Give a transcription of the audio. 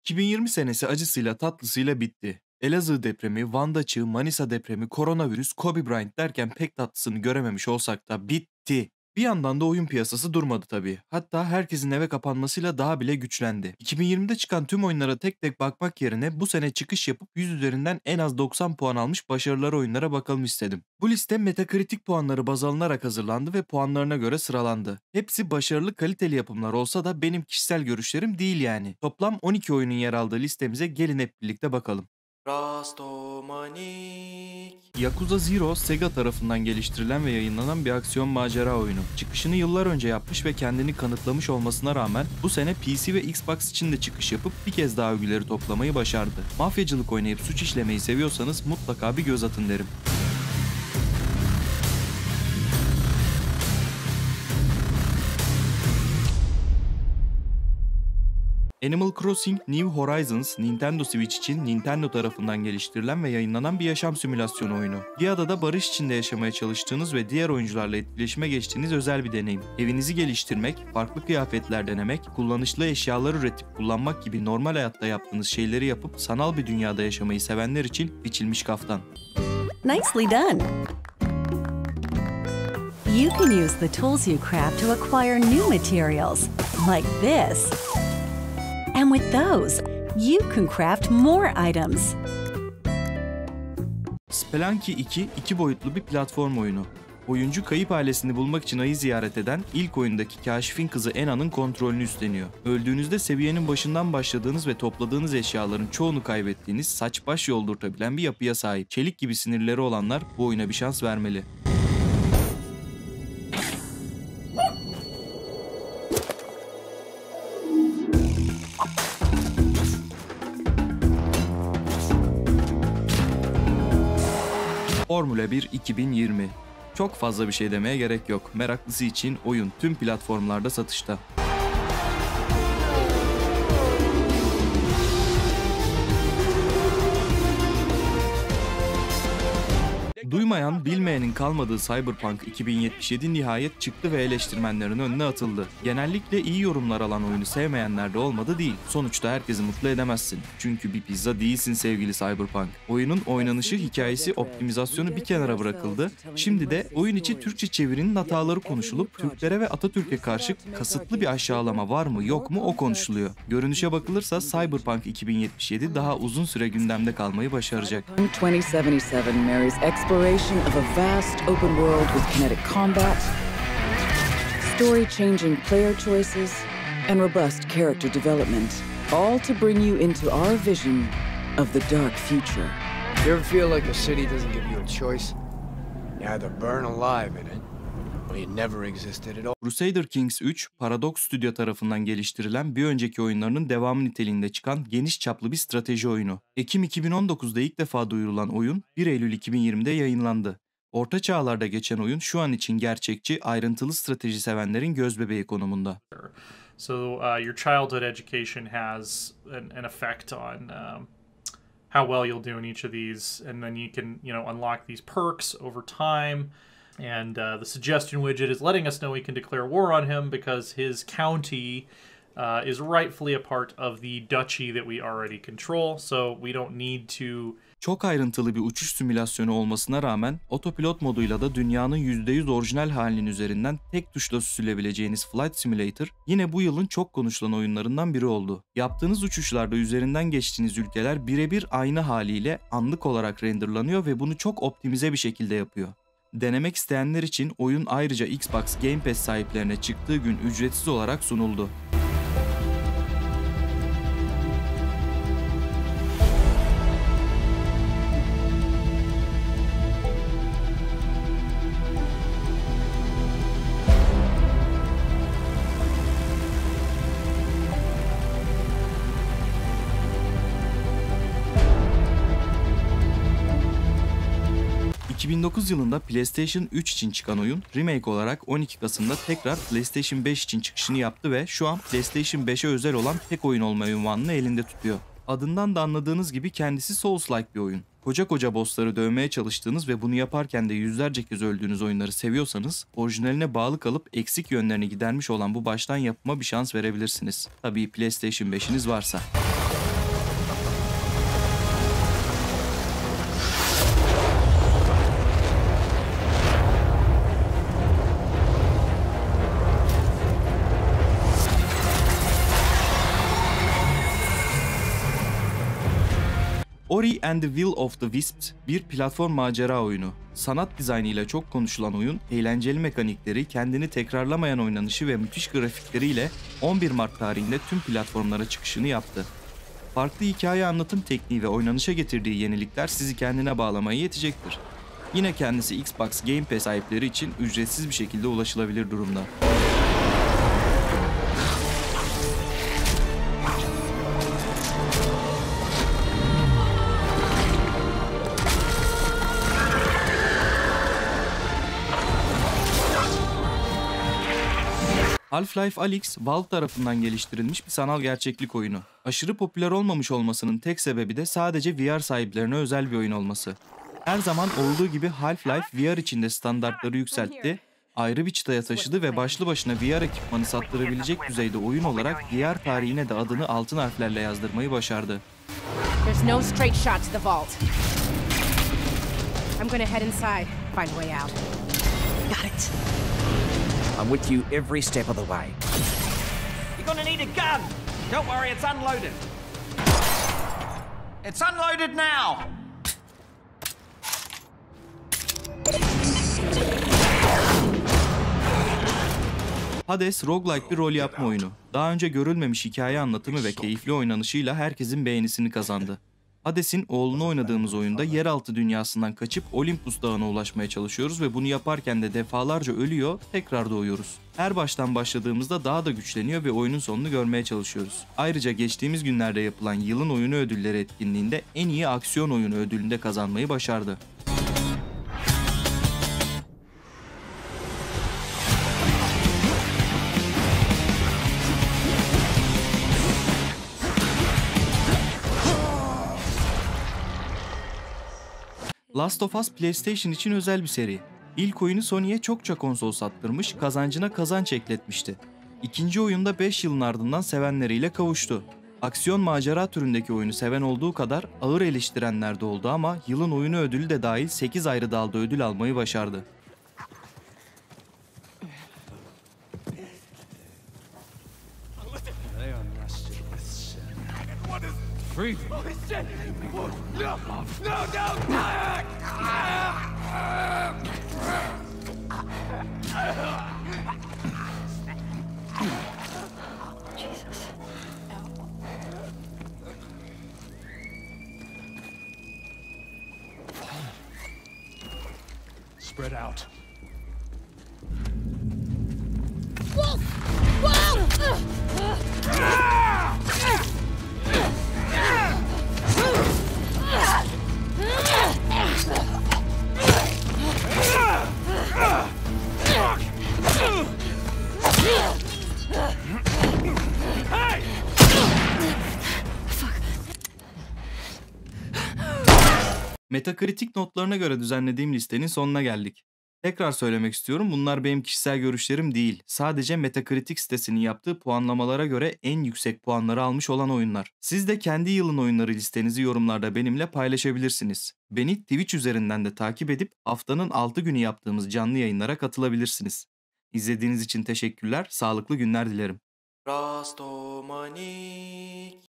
2020 senesi acısıyla tatlısıyla bitti. Elazığ depremi, Van Daçı, Manisa depremi, koronavirüs, Kobe Bryant derken pek tatlısını görememiş olsak da bitti. Bir yandan da oyun piyasası durmadı tabii. Hatta herkesin eve kapanmasıyla daha bile güçlendi. 2020'de çıkan tüm oyunlara tek tek bakmak yerine bu sene çıkış yapıp 100 üzerinden en az 90 puan almış başarılı oyunlara bakalım istedim. Bu liste Metacritic puanları baz alınarak hazırlandı ve puanlarına göre sıralandı. Hepsi başarılı kaliteli yapımlar olsa da benim kişisel görüşlerim değil yani. Toplam 12 oyunun yer aldığı listemize gelin hep birlikte bakalım. Rastomanik. Yakuza Zero, Sega tarafından geliştirilen ve yayınlanan bir aksiyon macera oyunu. Çıkışını yıllar önce yapmış ve kendini kanıtlamış olmasına rağmen bu sene PC ve Xbox için de çıkış yapıp bir kez daha övgüleri toplamayı başardı. Mafyacılık oynayıp suç işlemeyi seviyorsanız mutlaka bir göz atın derim. Animal Crossing New Horizons, Nintendo Switch için Nintendo tarafından geliştirilen ve yayınlanan bir yaşam simülasyonu oyunu. Bir adada barış içinde yaşamaya çalıştığınız ve diğer oyuncularla etkileşime geçtiğiniz özel bir deneyim. Evinizi geliştirmek, farklı kıyafetler denemek, kullanışlı eşyalar üretip kullanmak gibi normal hayatta yaptığınız şeyleri yapıp sanal bir dünyada yaşamayı sevenler için biçilmiş kaftan. Nicely done! You can use the tools you craft to acquire new materials, like this. And with those, you can craft more items. Spelunky 2, iki boyutlu bir platform oyunu. Oyuncu kayıp ailesini bulmak için ayı ziyaret eden ilk oyundaki kaşifin kızı Anna'nın kontrolünü üstleniyor. Öldüğünüzde seviyenin başından başladığınız ve topladığınız eşyaların çoğunu kaybettiğiniz saç baş yoldurtabilen bir yapıya sahip. Çelik gibi sinirleri olanlar bu oyuna bir şans vermeli. Formula 1 2020. Çok fazla bir şey demeye gerek yok. Meraklısı için oyun tüm platformlarda satışta. Duymayan, bilmeyenin kalmadığı Cyberpunk 2077 nihayet çıktı ve eleştirmenlerin önüne atıldı. Genellikle iyi yorumlar alan oyunu sevmeyenler de olmadı değil. Sonuçta herkesi mutlu edemezsin. Çünkü bir pizza değilsin sevgili Cyberpunk. Oyunun oynanışı, hikayesi, optimizasyonu bir kenara bırakıldı. Şimdi de oyun içi Türkçe çevirinin hataları konuşulup Türklere ve Atatürk'e karşı kasıtlı bir aşağılama var mı yok mu o konuşuluyor. Görünüşe bakılırsa Cyberpunk 2077 daha uzun süre gündemde kalmayı başaracak. 2077 marries exploration of a vast open world with kinetic combat, story-changing player choices, and robust character development, all to bring you into our vision of the dark future. You ever feel like the city doesn't give you a choice? You either burn alive in it, or you never existed at all. Crusader Kings 3, Paradox Studio tarafından geliştirilen bir önceki oyunlarının devamı niteliğinde çıkan geniş çaplı bir strateji oyunu. Ekim 2019'da ilk defa duyurulan oyun 1 Eylül 2020'de yayınlandı. Orta çağlarda geçen oyun şu an için gerçekçi, ayrıntılı strateji sevenlerin gözbebeği konumunda. So your childhood education has an effect on how well you'll do in each of these, and then you can, unlock these perks over time. And the suggestion widget is letting us know we can declare war on him because his county is rightfully a part of the duchy that we already control. So we don't need to... Çok ayrıntılı bir uçuş simülasyonu olmasına rağmen otopilot moduyla da dünyanın %100 orijinal halinin üzerinden tek tuşla süzülebileceğiniz Flight Simulator yine bu yılın çok konuşulan oyunlarından biri oldu. Yaptığınız uçuşlarda üzerinden geçtiğiniz ülkeler birebir aynı haliyle anlık olarak renderlanıyor ve bunu çok optimize bir şekilde yapıyor. Denemek isteyenler için oyun ayrıca Xbox Game Pass sahiplerine çıktığı gün ücretsiz olarak sunuldu. ...2009 yılında PlayStation 3 için çıkan oyun, remake olarak 12 Kasım'da tekrar PlayStation 5 için çıkışını yaptı ve şu an PlayStation 5'e özel olan tek oyun olma unvanını elinde tutuyor. Adından da anladığınız gibi kendisi Souls-like bir oyun. Koca koca bossları dövmeye çalıştığınız ve bunu yaparken de yüzlerce kez öldüğünüz oyunları seviyorsanız, orijinaline bağlı kalıp eksik yönlerini gidermiş olan bu baştan yapıma bir şans verebilirsiniz. Tabii PlayStation 5'iniz varsa. Ori and the Will of the Wisps bir platform macera oyunu. Sanat dizaynıyla çok konuşulan oyun, eğlenceli mekanikleri, kendini tekrarlamayan oynanışı ve müthiş grafikleriyle 11 Mart tarihinde tüm platformlara çıkışını yaptı. Farklı hikaye anlatım tekniği ve oynanışa getirdiği yenilikler sizi kendine bağlamaya yetecektir. Yine kendisi Xbox Game Pass sahipleri için ücretsiz bir şekilde ulaşılabilir durumda. Half-Life Alyx, Valve tarafından geliştirilmiş bir sanal gerçeklik oyunu. Aşırı popüler olmamış olmasının tek sebebi de sadece VR sahiplerine özel bir oyun olması. Her zaman olduğu gibi Half-Life VR içinde standartları yükseltti, ayrı bir çıtaya taşıdı ve başlı başına VR ekipmanı sattırabilecek düzeyde oyun olarak VR tarihine de adını altın harflerle yazdırmayı başardı. There's no straight shot to the vault. I'm gonna head inside, find a way out. Got it. I'm with you every step of the way. You're gonna need a gun! Don't worry, it's unloaded. It's unloaded now! Hades, roguelike bir rol yapma oyunu. Daha önce görülmemiş hikaye anlatımı ve keyifli oynanışıyla herkesin beğenisini kazandı. Hades'in oğlunu oynadığımız oyunda yeraltı dünyasından kaçıp Olympus Dağı'na ulaşmaya çalışıyoruz ve bunu yaparken de defalarca ölüyor, tekrar doğuyoruz. Her baştan başladığımızda daha da güçleniyor ve oyunun sonunu görmeye çalışıyoruz. Ayrıca geçtiğimiz günlerde yapılan Yılın Oyunu Ödülleri etkinliğinde en iyi aksiyon oyunu ödülünü de kazanmayı başardı. Last of Us PlayStation için özel bir seri. İlk oyunu Sony'ye çokça konsol sattırmış, kazancına kazanç ekletmişti. İkinci oyunda 5 yılın ardından sevenleriyle kavuştu. Aksiyon macera türündeki oyunu seven olduğu kadar ağır eleştirenler de oldu ama yılın oyunu ödülü de dahil 8 ayrı dalda ödül almayı başardı. Spread out. Metakritik notlarına göre düzenlediğim listenin sonuna geldik. Tekrar söylemek istiyorum, bunlar benim kişisel görüşlerim değil. Sadece Metacritic sitesinin yaptığı puanlamalara göre en yüksek puanları almış olan oyunlar. Siz de kendi yılın oyunları listenizi yorumlarda benimle paylaşabilirsiniz. Beni Twitch üzerinden de takip edip haftanın 6 günü yaptığımız canlı yayınlara katılabilirsiniz. İzlediğiniz için teşekkürler, sağlıklı günler dilerim. Rastomanik